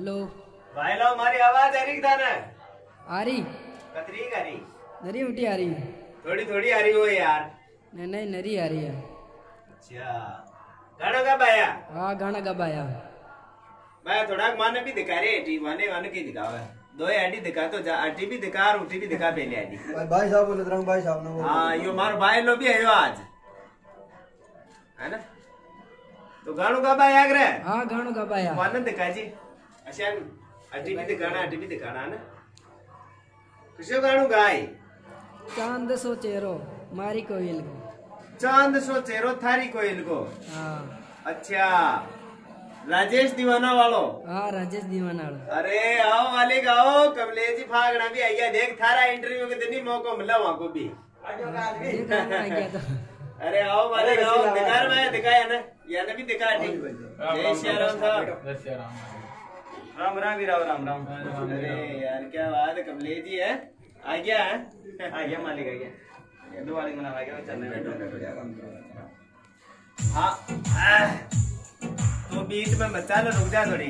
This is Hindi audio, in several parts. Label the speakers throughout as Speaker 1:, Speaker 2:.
Speaker 1: हेलो
Speaker 2: भाई लो हमारी आवाज आ रही था ना?
Speaker 1: आ रही
Speaker 2: कतरी आ रही?
Speaker 1: नरी उठी आ रही
Speaker 2: थोड़ी थोड़ी आ रही हो यार।
Speaker 1: नहीं नहीं नरी आ रही है।
Speaker 2: अच्छा गाना कब आया?
Speaker 1: हाँ गाना कब आया?
Speaker 2: मैं थोड़ा माने भी दिखा रहे टी माने माने की दिखावा दो आईडी दिखा तो जा आईडी भी दिखा और उठी भी दिखा पहले आईडी।
Speaker 3: भाई साहब बोले तरंग भाई साहब ने
Speaker 2: हाँ यो मारो भाई लो भी आयो आज है ना? तो गानो कब आया करे?
Speaker 1: हाँ गाना कब आया?
Speaker 2: माने दिखा जी अच्छा आईडी भी दिखाना ना किसो गानो गाय?
Speaker 1: चांद सो चेहरो मारी कोयल को।
Speaker 2: चांद सो चेहरो थारी कोयल को।
Speaker 1: हाँ
Speaker 2: अच्छा राजेश दीवाना वालो।
Speaker 1: हाँ राजेश दीवाना वालो।
Speaker 2: अरे आओ मालिक आओ कमलेश जी फागना भी आई है देख थारा इंटरव्यू के दिन ही मौका मिला वहाँ को भी। अरे आओ मालिक आओ दिखाया ना याने भी दिखाया ठीक। जय श्री राम साहब। राम राम भी राम राम। अरे यार क्या बात है कमलेश जी है आ गया है आ गया मालिक आ गया दो वाली आ गया चलने बैठो। हाँ तो बीच में बच्चा रुक जा थोड़ी।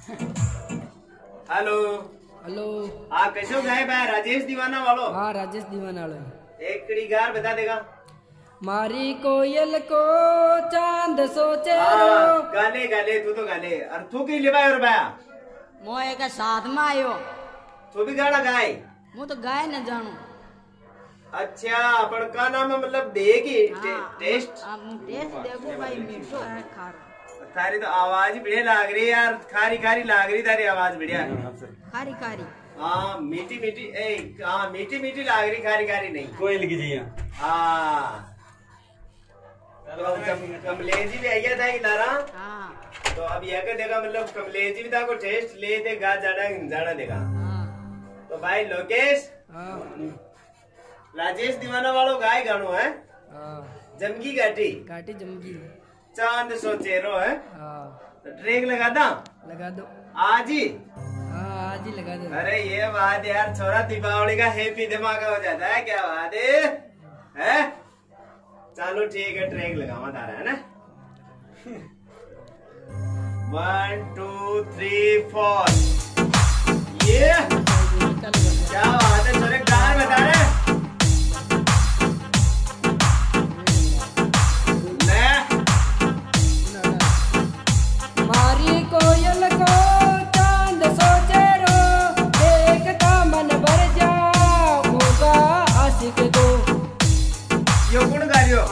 Speaker 2: हेलो
Speaker 1: हेलो
Speaker 2: हाँ कैसे गायब है? राजेश दीवाना वालो।
Speaker 1: हाँ राजेश दीवाना वालो।
Speaker 2: एक कड़ी गार बता देगा।
Speaker 1: मारी कोयल को चांद सो चेहरो।
Speaker 2: गाले गाले तू तो गाले और तू की लिबा और बाया
Speaker 4: मोए का साथ में आयो
Speaker 2: तू भी गाना गाए।
Speaker 4: मु तो गाय न जानू।
Speaker 2: अच्छा पर का नाम है मतलब देगी टेस्ट
Speaker 4: टेस्ट देखो भाई मीठो है खारा।
Speaker 2: तारी तो आवाज बढ़िया लाग रही यार खारी खारी लाग रही तारी आवाज बढ़िया
Speaker 4: खारी खारी।
Speaker 2: हाँ मीठी मीठी हाँ मीठी मीठी लाग रही खारी खारी नहीं
Speaker 3: कोयल की जी
Speaker 2: हाँ तो कमलेश जी भी आ गया था लारा।
Speaker 4: हाँ
Speaker 2: तो अब यह कर देगा मतलब कमलेश जी भी था को टेस्ट ले देगा जाना देगा।
Speaker 4: हाँ
Speaker 2: तो भाई लोकेश
Speaker 1: हाँ
Speaker 2: राजेश दीवाना वालों गाय गानो है
Speaker 1: हाँ
Speaker 2: जमगी गाटी
Speaker 1: काटी जमगी।
Speaker 2: चांद सो चेहरो है
Speaker 1: हाँ
Speaker 2: तो ट्रेक लगा दा
Speaker 1: लगा दो।
Speaker 2: आज ही।
Speaker 1: हाँ आज ही लगा दो।
Speaker 2: अरे ये बात यार छोरा दीपावली का हैप्पी धमाका हो जाता है क्या बात है? चलो ठीक है ट्रेक लगावा तारा है ना 1 2 3 4 ये क्या बात है छोरे गार बता रहे
Speaker 1: मारी कोयल को चांद सो चेहरो देखता मन भर जाऊंगा आशिक को।
Speaker 2: यो कौन गारियो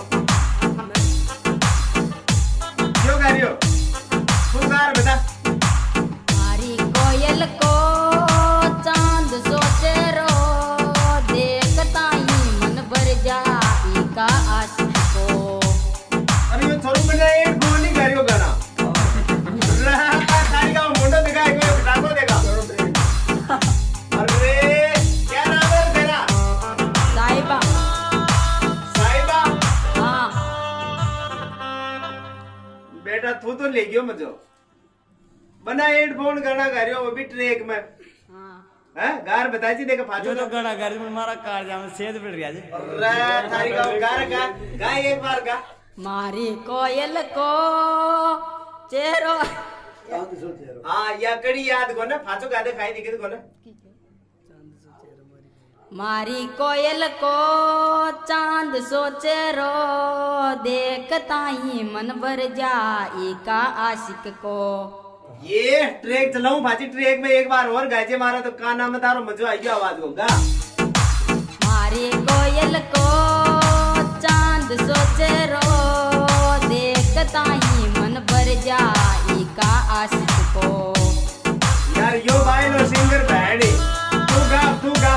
Speaker 2: यो गारियो तू गार बता।
Speaker 4: मारी कोयल को चांद सोचे रो देखता ही मन भर जाई का आशिक को।
Speaker 2: अरे यो छोरू बना एक गोली गारियो गाना खाली का मुंडो दिखा एक डाको देगा। अरे क्या नाम है तेरा?
Speaker 4: साहिबा।
Speaker 2: साहिबा।
Speaker 4: हाँ
Speaker 2: बेटा तू तो ले गयो मुझे बना हेडफोन गाना गारियो वो भी ट्रैक में
Speaker 4: हाँ
Speaker 2: है गार बता जी देखा फाजो
Speaker 3: तो गड़ा कर मारा कार जाम सेद पड़ गया जी।
Speaker 2: अरे थारी का गार गा एक बार गा।
Speaker 4: मारी कोयल को चेहरो।
Speaker 2: हाँ या कड़ी याद को ना फाजो गादे खाई दिखे को ना।
Speaker 4: मारी कोयल को चांद सोचे रो देखता ही मन भर जाई का आशिक को।
Speaker 2: ये ट्रैक चलाऊं भाजी ट्रैक में एक बार और गाजे मारा तो का नाम तारो मजो आई आवाज होगा।
Speaker 4: मारी कोयल को चांद सोचे रो देखता ही मन भर जाई का आशिक को।
Speaker 2: यार यो भाई लो सिंगर बैठी तू गा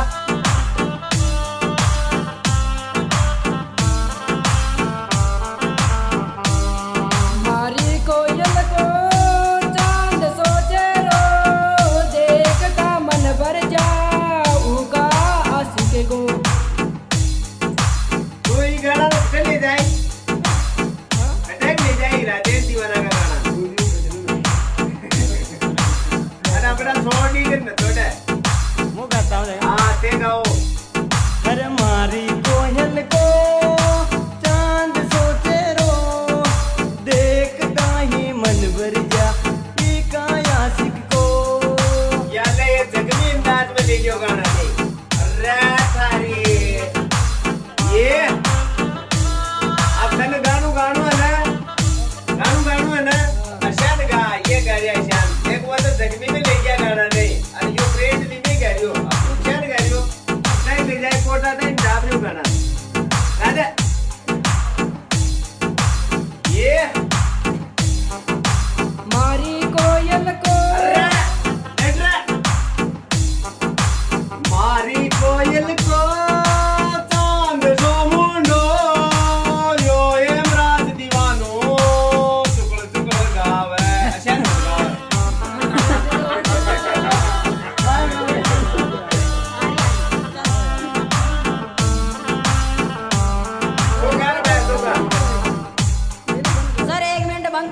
Speaker 1: मारी कोयल को चांद सो चेहरो देखता मन भर जाऊंगा आशिक को।
Speaker 2: तू ही गाना चले जाए अटैक ले जाए राजे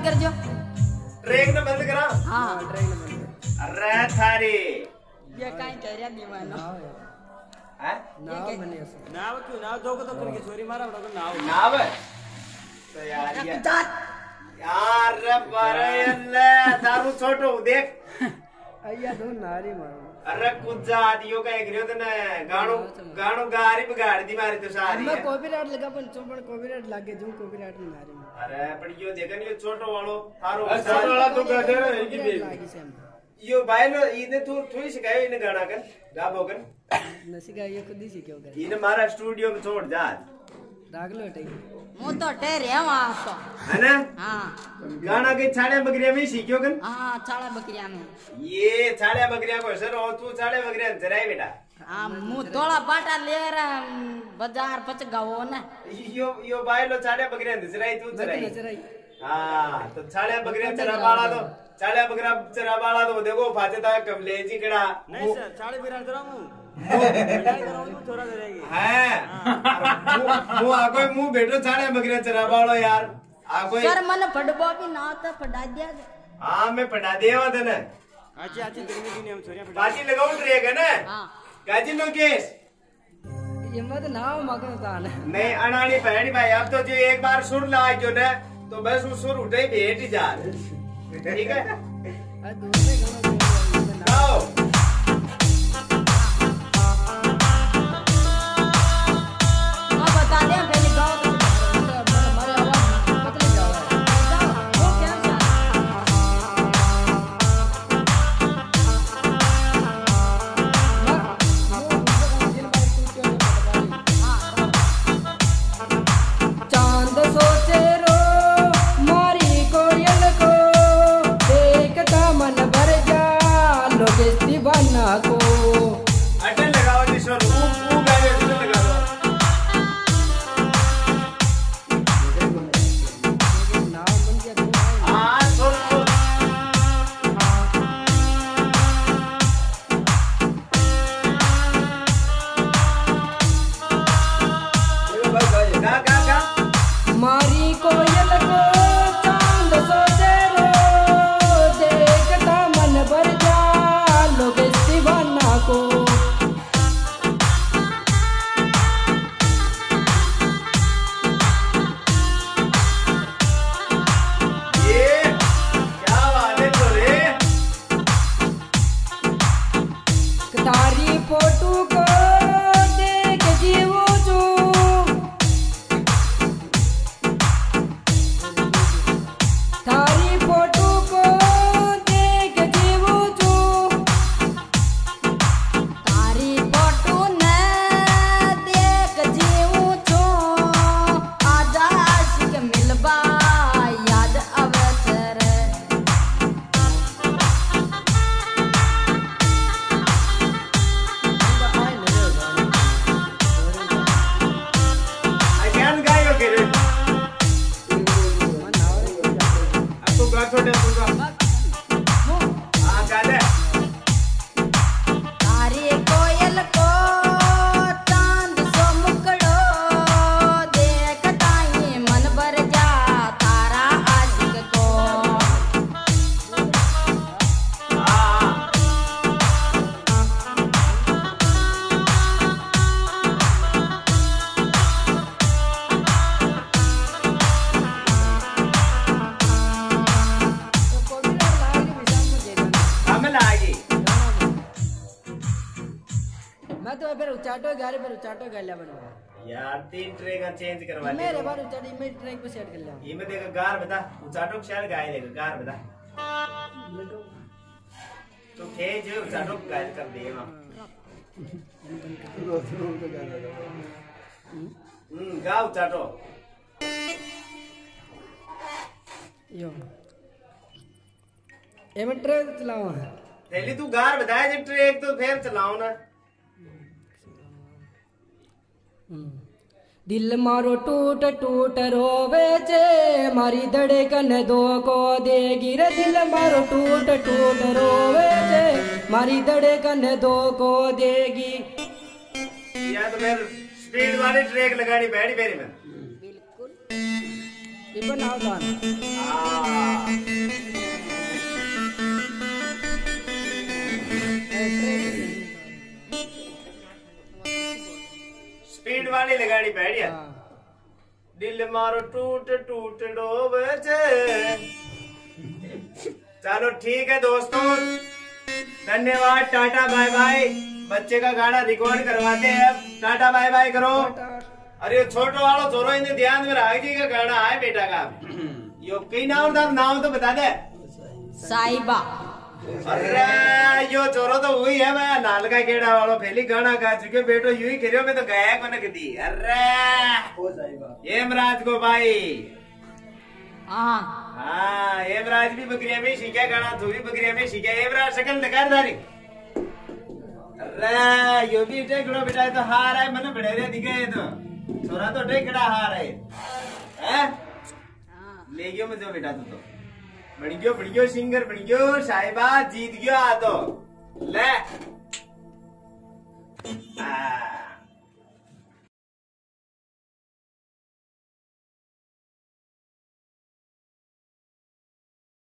Speaker 4: बंद कर जो।
Speaker 2: ट्रेक ने बंद करा।
Speaker 4: हाँ
Speaker 1: ट्रेन बंद।
Speaker 2: अरे थारी
Speaker 4: ये काई कह रहा नहीं मानो
Speaker 2: हैं
Speaker 1: नाव बने ऐसे।
Speaker 3: नाव क्यों नाव दो को तो करके छोरी मारा बड़ा को नाव
Speaker 2: नाव तो यार बारे अल्लाह दारू छोटो देख
Speaker 1: अय्या दो नारी मारो।
Speaker 2: अरे कुछ जातियों का एक रियो ने गाणो गाणो गारी बिगाड़ दी मारी तो सारी
Speaker 1: मैं कॉपीराइट लगा पण चोपड़ कॉपीराइट लागे जो कॉपीराइट में नारी में।
Speaker 2: अरे पण यो देखन यो छोटो वालो थारो
Speaker 3: छोटो वाला तो गधे रे की बे
Speaker 1: लागी से हम।
Speaker 2: यो बायलो इने थोड़ी सिखायो इने गाना कर गाबो कर
Speaker 1: नसिका ये खुद ही सीखो कर।
Speaker 2: इने मारा स्टूडियो में छोड़ जा
Speaker 1: राग लो टई।
Speaker 4: मु तो ठहरे वहां तो
Speaker 2: है ना
Speaker 4: हाँ
Speaker 2: गाना के छाड़े बकरिया में सीखियो कर।
Speaker 4: हाँ छाड़ा बकरिया में
Speaker 2: ये छाड़े बकरिया को सर और तू छाड़े बकरिया जराई बेटा।
Speaker 4: हाँ मु थोड़ा बाटा ले रहा बाजार पच गावो ना।
Speaker 2: यो बायलो छाड़े बकरिया जराई तू जराई
Speaker 1: नजराई।
Speaker 2: हाँ तो छाड़े बकरिया चरा बाड़ा दो छाड़े बकरिया चरा बाड़ा दो देखो फाते ता कमलेजी कड़ा
Speaker 3: नहीं सर चाले बिरा जरा मु लड़ाई कराऊं थोड़ा करेगी
Speaker 2: है वो आगो मुंह बैठो छाड़े बकरिया चरा बाड़ो यार आगो
Speaker 4: सर मन फटबो भी ना तो फटा दिया।
Speaker 2: हाँ मैं पढ़ा देवा तने
Speaker 3: अच्छी अच्छी दिन में हम छोरियां
Speaker 2: बाजी लगाऊं ट्रेक है ना
Speaker 4: हाँ
Speaker 2: गाजी लोकेश
Speaker 1: ये मत नाव मगन तान।
Speaker 2: नहीं अनानी पहनी भाई अब तो जो एक बार सुर लाग जो ना तो बस वो सुर उठे भेट ही जा ठीक है
Speaker 1: आ दूसरे गाना
Speaker 2: गाओ
Speaker 4: हाँ बता दे पहले गाओ तो
Speaker 1: हमारे आवाज मतलब जाओ।
Speaker 4: वो क्या
Speaker 1: चांद सोचे रो मारी कोयल को देखता मन भर जा लोकेश दीवाना को।
Speaker 2: अटल लगाओ जी सुर ऊ गाने अटल लगा दो
Speaker 1: नाव बन गया तो
Speaker 2: हाँ सुर गा गा गा
Speaker 1: मारी कोयल को चांद सोचे रो देखता मन भर जा लोकेश दीवाना को।
Speaker 2: ये क्या बात है तो रे
Speaker 1: तारी फोटो को देख जीवो जो तारी फोटो को देख जीवो जो
Speaker 4: तारी फोटो ने देख जीवू छो आजा आशिक मिलबा याद आवे रे।
Speaker 2: अज्ञान गायो के रे अब तो गा छोटे तू गा हाँ गा दे
Speaker 4: तारी कोयल को चांद सो मुकड़ो देखता ही मन भर जा तारा आशिक को।
Speaker 2: हाँ हम लागी
Speaker 1: मैं तो फिर उचाटो गारे पर उचाटो कर लिया बनो।
Speaker 2: यार 3 ट्रेक चेंज करवा
Speaker 1: मेरे
Speaker 2: दे
Speaker 1: बार उचाटी में ट्रैक पे सेट कर लिया।
Speaker 2: ये में देखा गार बता उचाटो शायद गाय देगा गार बता तो थे जो उचाटो गाय कर दे वहां गा उचाटो
Speaker 1: यो ये मैं ट्रैक चलाऊं।
Speaker 2: पहले तू गार बताया जब ट्रेक तो फिर चलाओ ना
Speaker 1: दिल मारो टूट टूट रोवे जे मारी धड़कन दो को देगी रे। दिल मारो टूट टूट रोवे जे मारी धड़कन दो को देगी।
Speaker 2: या तो फिर स्पीड वाली ट्रेक लगानी बैठी फेरी में
Speaker 4: बिल्कुल
Speaker 1: ये बनाओ गाना
Speaker 2: स्पीड वाली लगानी बैठिया दिल मारो टूट टूट डोबे छे। चलो ठीक है दोस्तों, धन्यवाद, टाटा बाय बाय। बच्चे का गाना रिकॉर्ड करवाते हैं, अब टाटा बाय बाय करो। अरे छोटो वालो छोरो इन्हें ध्यान में रख जी का गाना है बेटा का। यो कई नाम था, नाम तो बता दे।
Speaker 4: साहिबा।
Speaker 2: अरे यो छोरो तो वही है मैं नाल का केड़ा वालो पहली गाना गा चुके बेटो, यू ही करियो मैं तो गाया को न कदी। अरे हेमराज को भाई हाँ हेमराज भी बकरिया में सीखा गाना, तू भी बकरिया में सीखा। हेमराज शकल दिखा दारी। अरे यो भी टेकड़ो बेटा तो हार है, मैंने बड़े दिखे तो छोरा तो टेकड़ा हार है। ले गयो मुझे बेटा तू तो बन गयो सिंगर बन गयो, साहिबा जीत गयो। आ तो ले